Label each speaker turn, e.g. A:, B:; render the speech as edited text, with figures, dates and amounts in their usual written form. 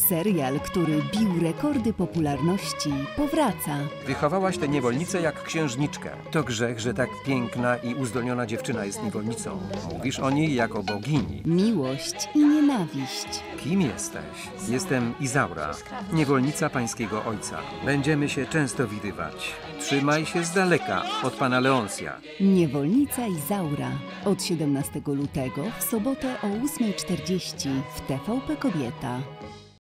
A: Serial, który bił rekordy popularności, powraca.
B: Wychowałaś tę niewolnicę jak księżniczkę. To grzech, że tak piękna i uzdolniona dziewczyna jest niewolnicą. Mówisz o niej jako bogini.
A: Miłość i nienawiść.
B: Kim jesteś? Jestem Izaura, niewolnica pańskiego ojca. Będziemy się często widywać. Trzymaj się z daleka od pana Leoncja.
A: Niewolnica Izaura. Od 17 lutego w sobotę o 8:40 w TVP Kobieta.